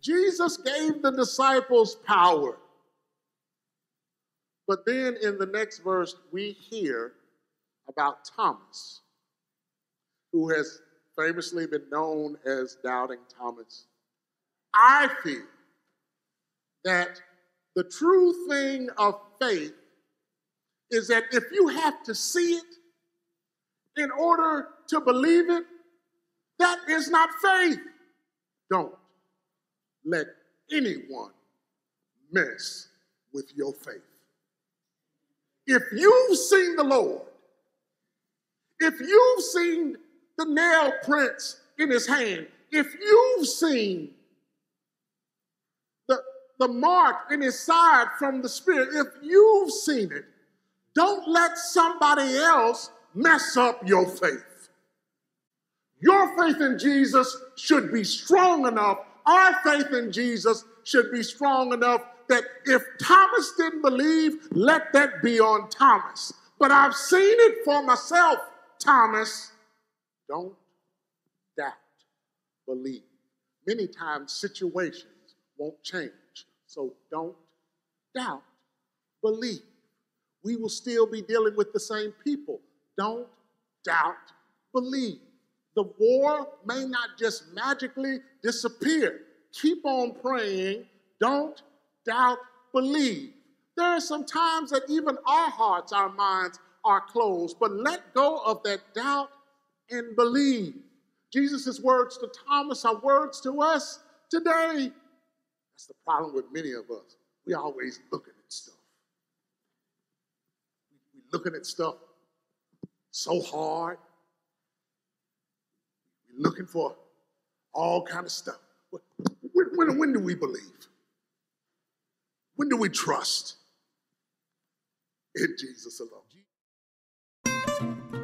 Jesus gave the disciples power. But then in the next verse, we hear about Thomas, who has famously been known as Doubting Thomas. I feel that the true thing of faith is that if you have to see it in order to believe it, that is not faith. Don't let anyone mess with your faith. If you've seen the Lord, if you've seen the nail prints in his hand, if you've seen the mark in his side from the Spirit, if you've seen it, don't let somebody else mess up your faith. Your faith in Jesus should be strong enough. Our faith in Jesus should be strong enough that if Thomas didn't believe, let that be on Thomas. But I've seen it for myself, Thomas. Don't doubt, believe. Many times situations won't change. So don't doubt, believe. We will still be dealing with the same people. Don't doubt, believe. The war may not just magically disappear. Keep on praying. Don't doubt, believe. There are some times that even our hearts, our minds are closed, but let go of that doubt and believe. Jesus' words to Thomas are words to us today. That's the problem with many of us. We always looking at stuff. We're looking at stuff so hard. We're looking for all kind of stuff. When do we believe? When do we trust in Jesus alone?